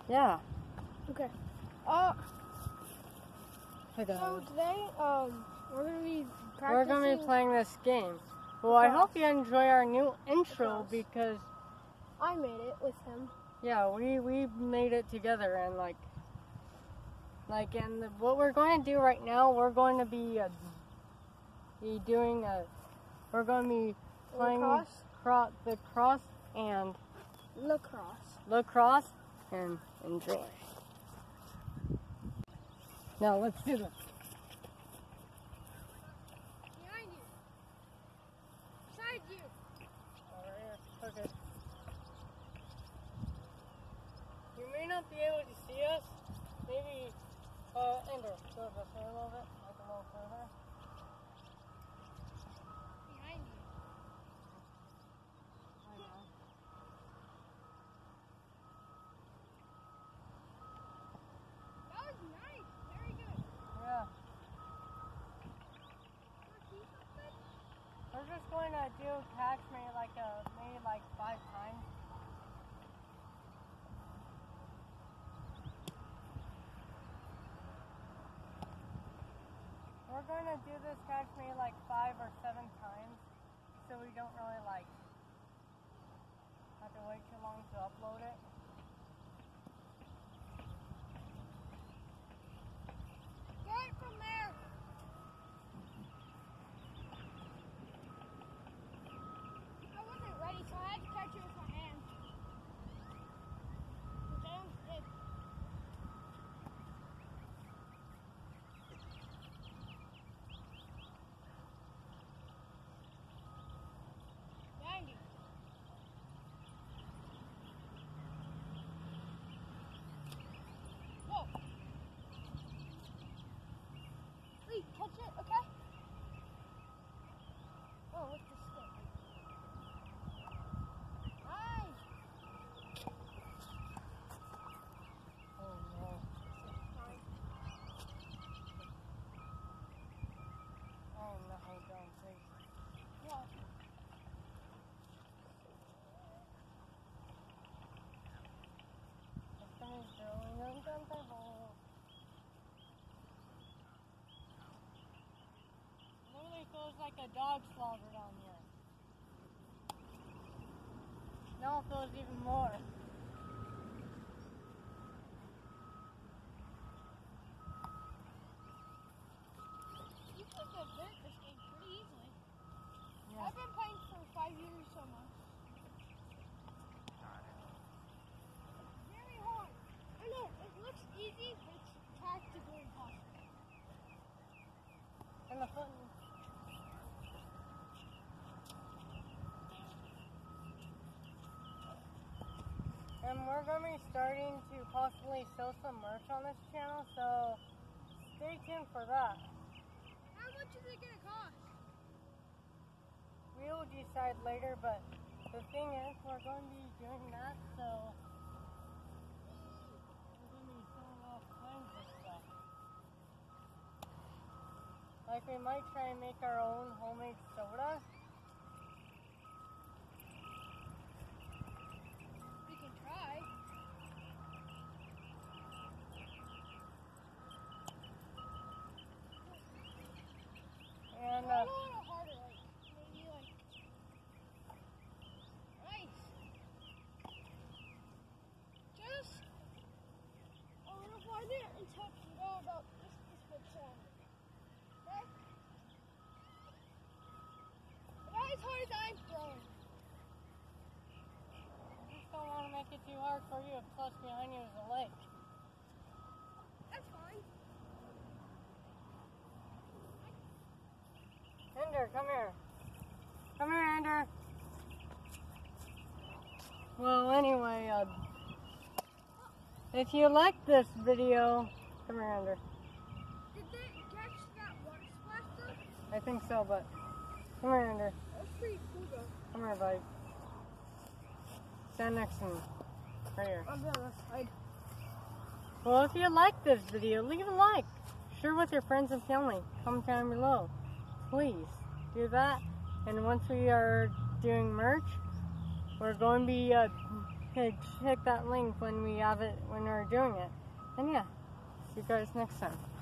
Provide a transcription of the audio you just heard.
Yeah. Okay. Hey guys. So today, we're gonna be practicing. We're gonna be playing this game. Well, I hope you enjoy our new intro because I made it with him. Yeah, we made it together, and what we're going to do right now, we're going to be we're going to be playing the cross and lacrosse, and enjoy. Now let's do this. Behind you. Beside you. Right here. Okay. You may not be able to see us. Maybe, Ender, go this way a little bit, like a little further. Behind you. I know. That was nice. Very good. Yeah. We're just going to do catch maybe like 5 times. We're going to do this catch maybe like 5 or 7 times, so we don't really have to wait too long to upload it. Start from there. I wasn't ready, so I had to catch it with my hand. Which I almost did. Behind you. Whoa. Wait, catch it, okay? Oh, with the stick. Nice. Oh no. Fine. Oh no, don't please. What? Somebody's going uncomfortable. Literally feels like a dog slaughter down here. Now it feels even more. You could get good at this game pretty easily. Yeah. I've been playing for 5 years so much. Very hard. I know, it looks easy, but it's practically impossible. And the foot. And we're going to be starting to possibly sell some merch on this channel, so stay tuned for that. How much is it going to cost? We will decide later, but the thing is, we're going to be doing that, so we're going to be selling all kinds of stuff. Like we might try and make our own homemade soda. We can try. And A little harder, like, maybe like, nice. Just a little farther until it can go about this much longer. Okay? Not as hard as I'm throwing. I just don't want to make it too hard for you, plus behind you is a lake. That's fine. Ender, come here. Come here, Ender. Well, anyway, if you like this video, come here, Ender. Did they catch that water splash though? I think so, but come here, Ender. That's pretty cool though. Come here, buddy. Stand next to me. Right here. On the other side. Well, if you like this video, leave a like. Share with your friends and family. Comment down below. Please do that. And once we are doing merch, we're going to be Okay, check that link when we have it, when we're doing it. And yeah, see you guys next time.